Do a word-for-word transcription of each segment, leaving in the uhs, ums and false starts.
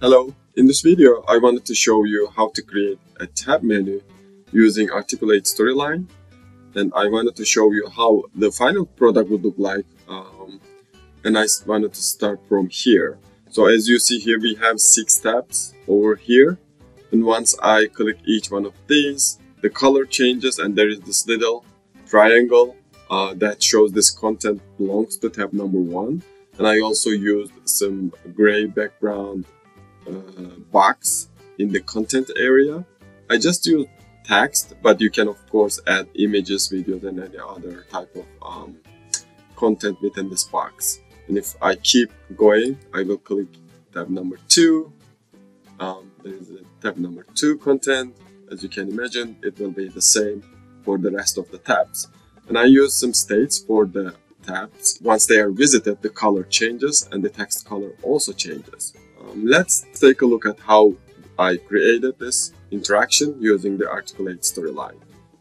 Hello, in this video I wanted to show you how to create a tab menu using Articulate Storyline, and I wanted to show you how the final product would look like, um, and I wanted to start from here. So as you see here, we have six tabs over here, and once I click each one of these, the color changes and there is this little triangle uh, that shows this content belongs to tab number one. And I also used some gray background uh, box in the content area. I just used text, but you can of course add images, videos, and any other type of um, content within this box. And if I keep going, I will click tab number two. Um, there is a tab number two content. As you can imagine, it will be the same for the rest of the tabs. And I use some states for the tabs. Once they are visited, the color changes and the text color also changes. Um, let's take a look at how I created this interaction using the Articulate Storyline.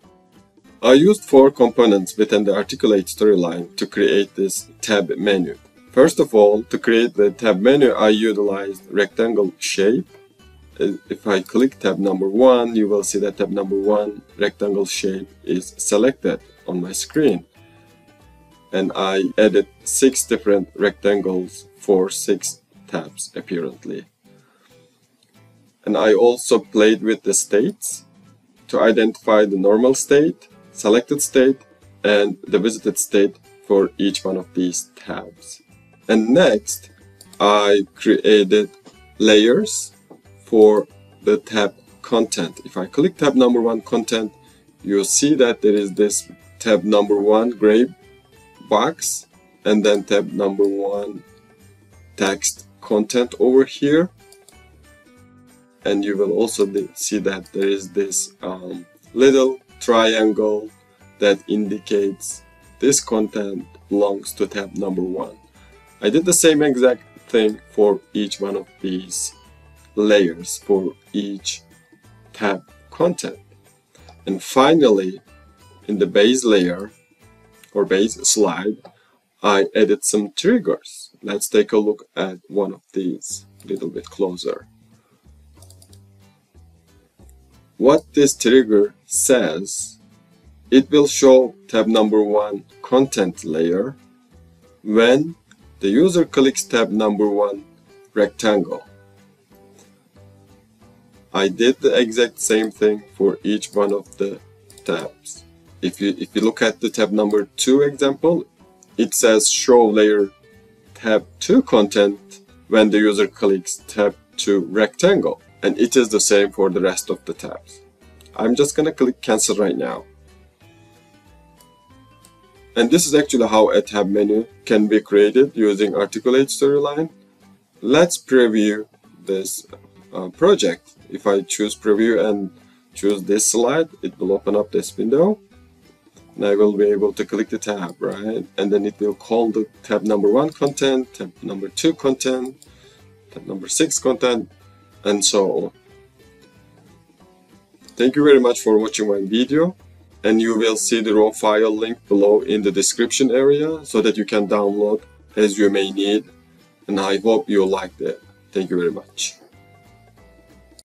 I used four components within the Articulate Storyline to create this tab menu. First of all, to create the tab menu, I utilized rectangle shape. If I click tab number one, you will see that tab number one rectangle shape is selected on my screen. And I added six different rectangles for six tabs apparently. And I also played with the states to identify the normal state, selected state, and the visited state for each one of these tabs. And next, I created layers for the tab content. If I click tab number one content, you'll see that there is this tab number one gray box and then tab number one text content over here. And you will also see that there is this um, little triangle that indicates this content belongs to tab number one. I did the same exact thing for each one of these layers for each tab content. And finally, in the base layer or base slide, I added some triggers. Let's take a look at one of these a little bit closer. What this trigger says, it will show tab number one content layer when the user clicks tab number one rectangle. I did the exact same thing for each one of the tabs. If you, if you look at the tab number two example, it says show layer tab two content when the user clicks tab two rectangle. And it is the same for the rest of the tabs. I'm just gonna click cancel right now. And this is actually how a tab menu can be created using Articulate Storyline. Let's preview this uh, project. If I choose preview and choose this slide, it will open up this window. And I will be able to click the tab, right? And then it will call the tab number one content, tab number two content, tab number six content, and so on. Thank you very much for watching my video. And you will see the raw file link below in the description area so that you can download as you may need. And I hope you liked it. Thank you very much.